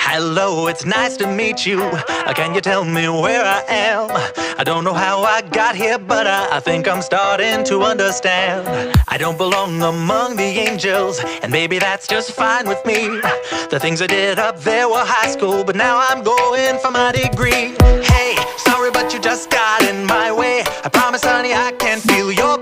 Hello, it's nice to meet you. Can you tell me where I am? I don't know how I got here, but I think I'm starting to understand. I don't belong among the angels, and maybe that's just fine with me. The things I did up there were high school, but now I'm going for my degree. Hey, sorry, but you just got in my way. I promise, honey, I can feel your